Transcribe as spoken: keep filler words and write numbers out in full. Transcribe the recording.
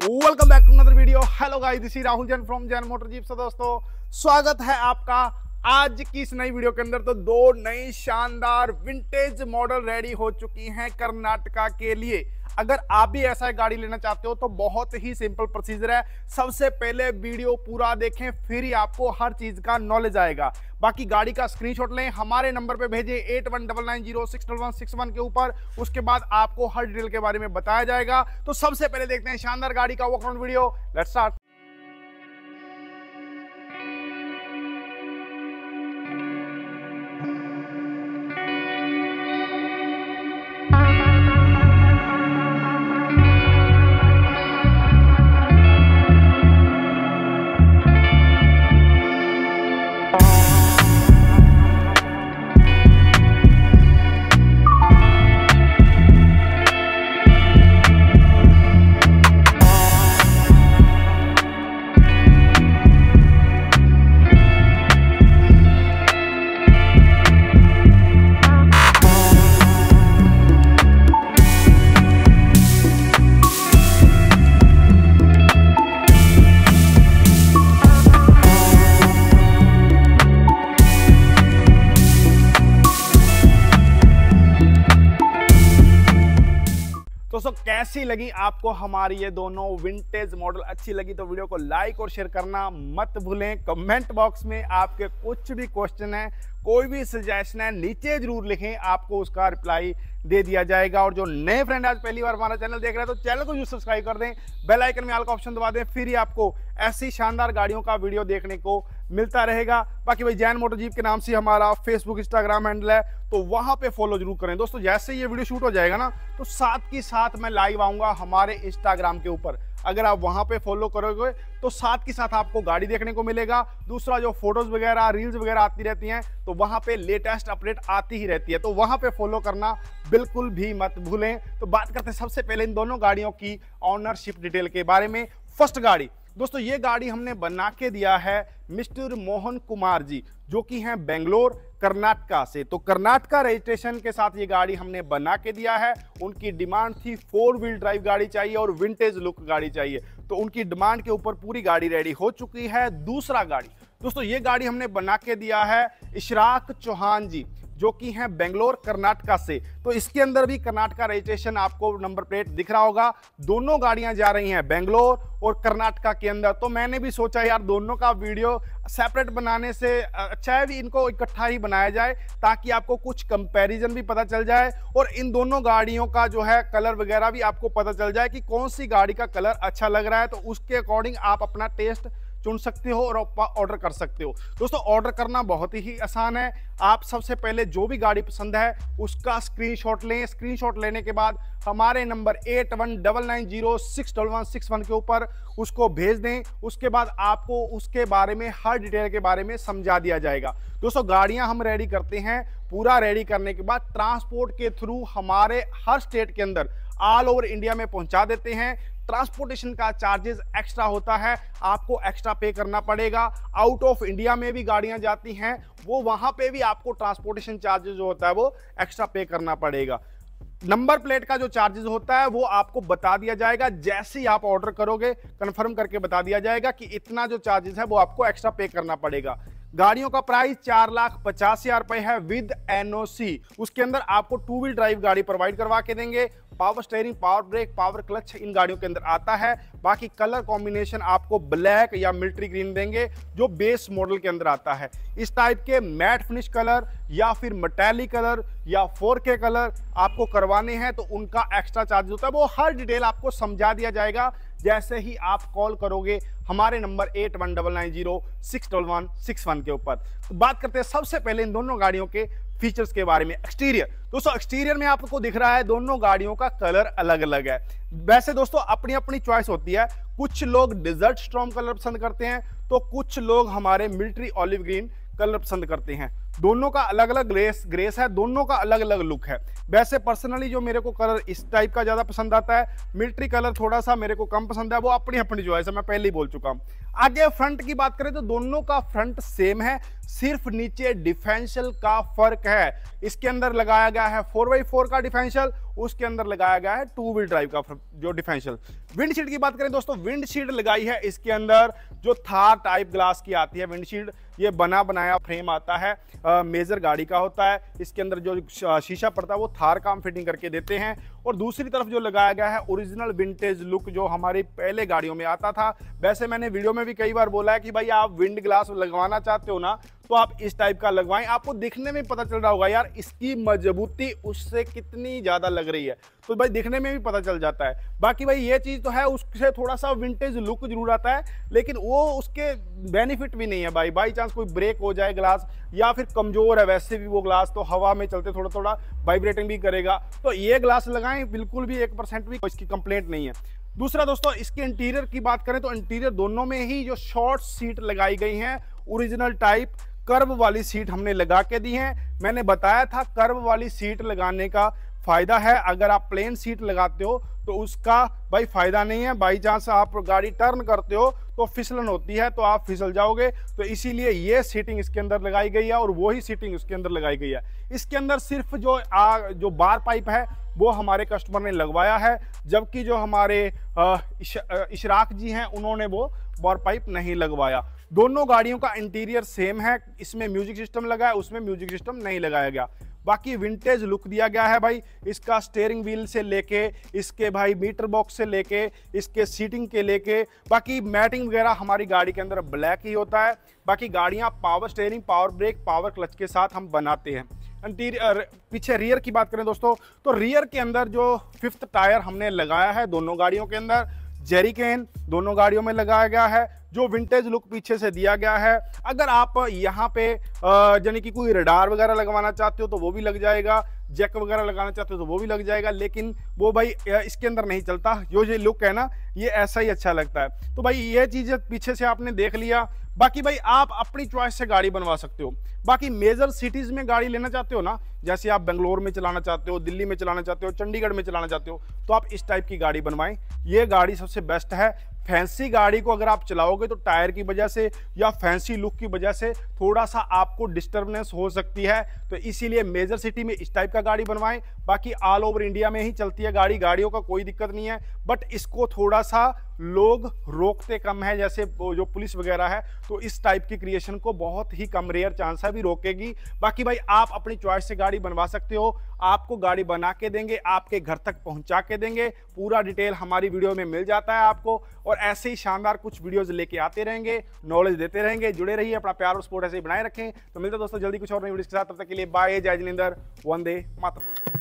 Welcome back to another video. Hello guys, this is Rahul Jain from Jain motor jeep. से दोस्तों स्वागत है आपका आज की इस नई वीडियो के अंदर। तो दो नई शानदार विंटेज मॉडल रेडी हो चुकी हैं कर्नाटका के लिए। अगर आप भी ऐसा एक गाड़ी लेना चाहते हो तो बहुत ही सिंपल प्रोसीजर है। सबसे पहले वीडियो पूरा देखें, फिर ही आपको हर चीज का नॉलेज आएगा। बाकी गाड़ी का स्क्रीनशॉट लें, हमारे नंबर पे भेजें eight one double nine zero six double one six one के ऊपर। उसके बाद आपको हर डिटेल के बारे में बताया जाएगा। तो सबसे पहले देखते हैं शानदार गाड़ी का walk around video. Let's start. दोस्तों कैसी लगी आपको हमारी ये दोनों विंटेज मॉडल? अच्छी लगी तो वीडियो को लाइक और शेयर करना मत भूलें। कमेंट बॉक्स में आपके कुछ भी क्वेश्चन है, कोई भी सजेशन है, नीचे जरूर लिखें, आपको उसका रिप्लाई दे दिया जाएगा। और जो नए फ्रेंड आज पहली बार हमारा चैनल देख रहे हैं तो चैनल को जरूर सब्सक्राइब कर दें, बेल आइकन में ऑल का ऑप्शन दबा दें, फिर ही आपको ऐसी शानदार गाड़ियों का वीडियो देखने को मिलता रहेगा। बाकी भाई जैन मोटर जीप के नाम से हमारा फेसबुक इंस्टाग्राम हैंडल है, तो वहां पे फॉलो जरूर करें। दोस्तों जैसे ये वीडियो शूट हो जाएगा ना, तो साथ की साथ मैं लाइव आऊंगा हमारे इंस्टाग्राम के ऊपर। अगर आप वहां पे फॉलो करोगे तो साथ के साथ आपको गाड़ी देखने को मिलेगा। दूसरा जो फोटोज वगैरह रील्स वगैरह आती रहती हैं, तो वहां पे लेटेस्ट अपडेट आती ही रहती है, तो वहां पे फॉलो करना बिल्कुल भी मत भूलें। तो बात करते हैं सबसे पहले इन दोनों गाड़ियों की ऑनरशिप डिटेल के बारे में। फर्स्ट गाड़ी दोस्तों, ये गाड़ी हमने बना के दिया है मिस्टर मोहन कुमार जी, जो कि हैं बेंगलोर कर्नाटका से। तो कर्नाटका रजिस्ट्रेशन के साथ ये गाड़ी हमने बना के दिया है। उनकी डिमांड थी फोर व्हील ड्राइव गाड़ी चाहिए और विंटेज लुक गाड़ी चाहिए, तो उनकी डिमांड के ऊपर पूरी गाड़ी रेडी हो चुकी है। दूसरा गाड़ी दोस्तों, ये गाड़ी हमने बना के दिया है इशराक चौहान जी, जो कि हैं बेंगलोर कर्नाटका से। तो इसके अंदर भी कर्नाटका रजिस्ट्रेशन आपको नंबर प्लेट दिख रहा होगा। दोनों गाड़ियां जा रही हैं बेंगलोर और कर्नाटका के अंदर। तो मैंने भी सोचा यार दोनों का वीडियो सेपरेट बनाने से अच्छा है भी इनको इकट्ठा ही बनाया जाए, ताकि आपको कुछ कंपैरिजन भी पता चल जाए और इन दोनों गाड़ियों का जो है कलर वगैरह भी आपको पता चल जाए कि कौन सी गाड़ी का कलर अच्छा लग रहा है। तो उसके अकॉर्डिंग आप अपना टेस्ट चुन सकते हो और ऑर्डर कर सकते हो। दोस्तों ऑर्डर करना बहुत ही आसान है। आप सबसे पहले जो भी गाड़ी पसंद है उसका स्क्रीनशॉट लें। स्क्रीनशॉट लेने के बाद हमारे number eight one double nine zero six double one six one के ऊपर उसको भेज दें। उसके बाद आपको उसके बारे में हर डिटेल के बारे में समझा दिया जाएगा। दोस्तों गाड़ियां हम रेडी करते हैं, पूरा रेडी करने के बाद ट्रांसपोर्ट के थ्रू हमारे हर स्टेट के अंदर ऑल ओवर इंडिया में पहुंचा देते हैं। ट्रांसपोर्टेशन का चार्जेस एक्स्ट्रा होता है, आपको एक्स्ट्रा पे करना पड़ेगा। आउट ऑफ इंडिया में भी गाड़ियां जाती हैं, वो वहां पे भी आपको ट्रांसपोर्टेशन चार्जेस जो होता है वो एक्स्ट्रा पे करना पड़ेगा। नंबर प्लेट का जो चार्जेस होता है वो आपको बता दिया जाएगा। जैसे ही आप ऑर्डर करोगे कंफर्म करके बता दिया जाएगा कि इतना जो चार्जेस है वो आपको एक्स्ट्रा पे करना पड़ेगा। गाड़ियों का प्राइस चार लाख पचास हजार रुपए है विद एनओसी। उसके अंदर आपको टू व्हील ड्राइव गाड़ी प्रोवाइड करवा के देंगे। Power steering, power brake, power clutch इन गाड़ियों के अंदर आता है। बाकी कलर कॉम्बिनेशन आपको ब्लैक या मिलिट्री ग्रीन देंगे, जो बेस मॉडल के अंदर आता है। इस टाइप के मैट फिनिश कलर या फिर मेटालिक कलर या फोर के कलर आपको करवाने हैं तो उनका एक्स्ट्रा चार्ज होता है। वो हर डिटेल आपको समझा दिया जाएगा जैसे ही आप कॉल करोगे हमारे number eight one double nine zero six double one six one के ऊपर। तो बात करते हैं सबसे पहले इन दोनों गाड़ियों के फीचर्स के बारे में। एक्सटीरियर दोस्तों, एक्सटीरियर में आपको दिख रहा है दोनों गाड़ियों का कलर अलग अलग है। वैसे दोस्तों अपनी अपनी चॉइस होती है। कुछ लोग डिजर्ट स्टॉर्म कलर पसंद करते हैं तो कुछ लोग हमारे मिलिट्री ऑलिव ग्रीन कलर पसंद करते हैं। दोनों का अलग अलग ग्रेस ग्रेस है, दोनों का अलग अलग लुक है। वैसे पर्सनली जो मेरे को कलर इस टाइप का ज़्यादा पसंद आता है, मिलिट्री कलर थोड़ा सा मेरे को कम पसंद है, वो अपनी अपनी चॉइस है, मैं पहले ही बोल चुका हूँ। आगे फ्रंट की बात करें तो दोनों का फ्रंट सेम है, सिर्फ नीचे डिफेंशियल का फर्क है। इसके अंदर लगाया गया है फोर बाई फोर का डिफेंशियल, उसके अंदर लगाया गया है टू व्हील ड्राइव का जो डिफेंशियल। विंडशील्ड की बात करें दोस्तों, विंडशील्ड लगाई है इसके अंदर जो थार टाइप ग्लास की आती है विंडशील्ड, ये बना बनाया फ्रेम आता है, आ, मेजर गाड़ी का होता है। इसके अंदर जो शीशा पड़ता है वो थार का हम फिटिंग करके देते हैं। और दूसरी तरफ जो लगाया गया है ओरिजिनल विंटेज लुक जो हमारी पहले गाड़ियों में आता था। वैसे मैंने वीडियो में भी कई बार बोला है कि भाई आप विंड ग्लास लगवाना चाहते हो ना तो आप इस टाइप का लगवाएं, आपको दिखने में पता चल रहा होगा यार इसकी मजबूती उससे कितनी ज्यादा लग रही है, तो भाई दिखने में भी पता चल जाता है। बाकी भाई ये चीज तो है, उससे थोड़ा सा विंटेज लुक जरूर आता है, लेकिन वो उसके बेनिफिट भी नहीं है भाई। बाई चांस कोई ब्रेक हो जाए ग्लास या फिर कमजोर है वैसे भी वो ग्लास, तो हवा में चलते थोड़ा थोड़ा वाइब्रेटिंग भी करेगा, तो ये ग्लास लगाएं, बिल्कुल भी एक परसेंट भी इसकी कंप्लेंट नहीं है। दूसरा दोस्तों, इसके इंटीरियर की बात करें तो इंटीरियर दोनों में ही जो शॉर्ट सीट लगाई गई हैं ओरिजिनल टाइप, कर्व वाली सीट हमने लगा के दी है। मैंने बताया था कर्व वाली सीट लगाने का फायदा है, अगर आप प्लेन सीट लगाते हो तो उसका भाई फायदा नहीं है। बाई चांस आप गाड़ी टर्न करते हो तो फिसलन होती है, तो आप फिसल जाओगे, तो इसीलिए ये सीटिंग इसके अंदर लगाई गई है और वही सीटिंग उसके अंदर लगाई गई है। इसके अंदर सिर्फ जो आ, जो बार पाइप है वो हमारे कस्टमर ने लगवाया है, जबकि जो हमारे आ, इश, इशराक जी हैं उन्होंने वो बार पाइप नहीं लगवाया। दोनों गाड़ियों का इंटीरियर सेम है, इसमें म्यूजिक सिस्टम लगा है, उसमें म्यूजिक सिस्टम नहीं लगाया गया। बाकी विंटेज लुक दिया गया है भाई, इसका स्टीयरिंग व्हील से लेके इसके भाई मीटर बॉक्स से लेके इसके सीटिंग के लेके, बाकी मैटिंग वगैरह हमारी गाड़ी के अंदर ब्लैक ही होता है। बाकी गाड़ियां power steering, power brake, power clutch के साथ हम बनाते हैं। इंटीरियर पीछे रियर की बात करें दोस्तों, तो रियर के अंदर जो फिफ्थ टायर हमने लगाया है दोनों गाड़ियों के अंदर, जेरिकेन दोनों गाड़ियों में लगाया गया है, जो विंटेज लुक पीछे से दिया गया है। अगर आप यहाँ पे यानी कि कोई रडार वगैरह लगवाना चाहते हो तो वो भी लग जाएगा, जैक वगैरह लगाना चाहते हो तो वो भी लग जाएगा, लेकिन वो भाई इसके अंदर नहीं चलता। जो ये लुक है ना ये ऐसा ही अच्छा लगता है। तो भाई ये चीज़ें पीछे से आपने देख लिया। बाकी भाई आप अपनी चॉइस से गाड़ी बनवा सकते हो। बाकी मेजर सिटीज़ में गाड़ी लेना चाहते हो ना, जैसे आप बेंगलोर में चलाना चाहते हो, दिल्ली में चलाना चाहते हो, चंडीगढ़ में चलाना चाहते हो, तो आप इस टाइप की गाड़ी बनवाएं। ये गाड़ी सबसे बेस्ट है। फैंसी गाड़ी को अगर आप चलाओगे तो टायर की वजह से या फैंसी लुक की वजह से थोड़ा सा आपको डिस्टर्बेंस हो सकती है, तो इसीलिए मेजर सिटी में इस टाइप का गाड़ी बनवाएं। बाकी ऑल ओवर इंडिया में ही चलती है गाड़ी, गाड़ियों का कोई दिक्कत नहीं है, बट इसको थोड़ा सा लोग रोकते कम है, जैसे जो पुलिस वगैरह है, तो इस टाइप की क्रिएशन को बहुत ही कम रेयर चांस है भी रोकेगी। बाकी भाई आप अपनी चॉइस से गाड़ी बनवा सकते हो, आपको गाड़ी बना के देंगे, आपके घर तक पहुंचा के देंगे, पूरा डिटेल हमारी वीडियो में मिल जाता है आपको। और ऐसे ही शानदार कुछ वीडियोस लेके आते रहेंगे, नॉलेज देते रहेंगे, जुड़े रहिए, अपना प्यार और सपोर्ट ऐसे ही बनाए रखें। तो मिलते हैं दोस्तों जल्दी कुछ और नई वीडियोस के साथ, तब तक के लिए बाय, जय जिनेंद्र, वंदे मातरम।